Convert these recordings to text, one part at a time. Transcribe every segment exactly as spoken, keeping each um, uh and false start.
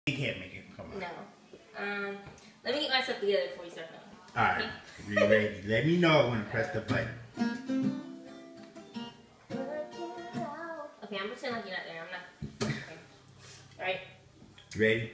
You can't make it come out. No. Um, let me get myself together before you start filming. Alright. Okay? You ready? Let me know when to press the button. Okay, I'm pretending like you're not there. I'm not. Okay. Alright. Ready?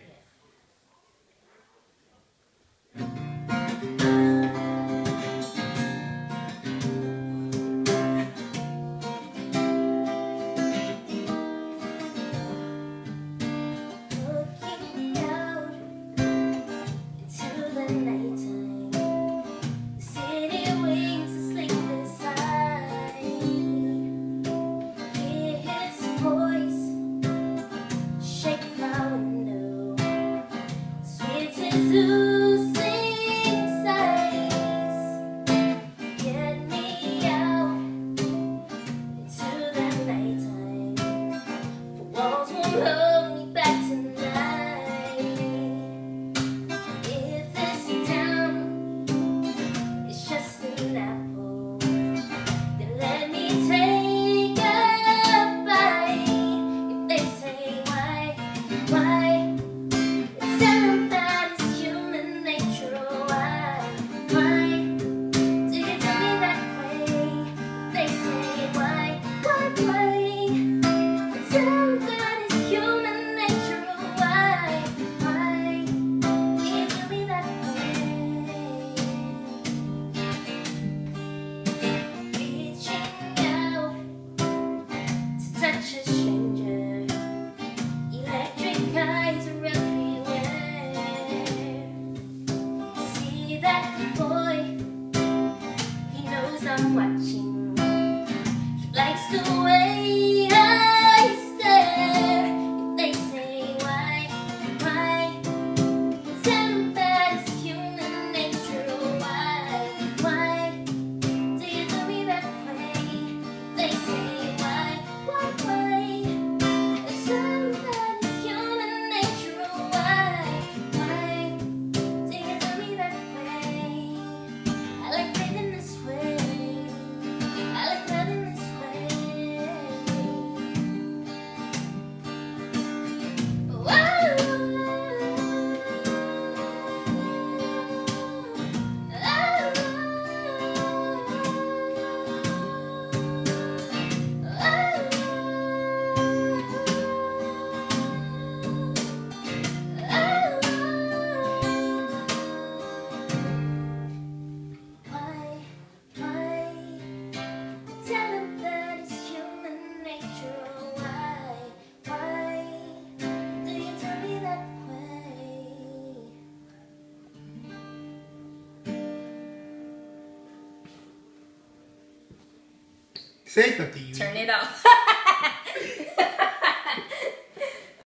I'm watching. He likes the way I stare. If they say why, why, tell him that it's human nature. Why, why, do you do me that way? They say why, why, why, tell him that it's human nature. Why, why, do you do me that way? I like breathing this way. Say something. You Turn it off.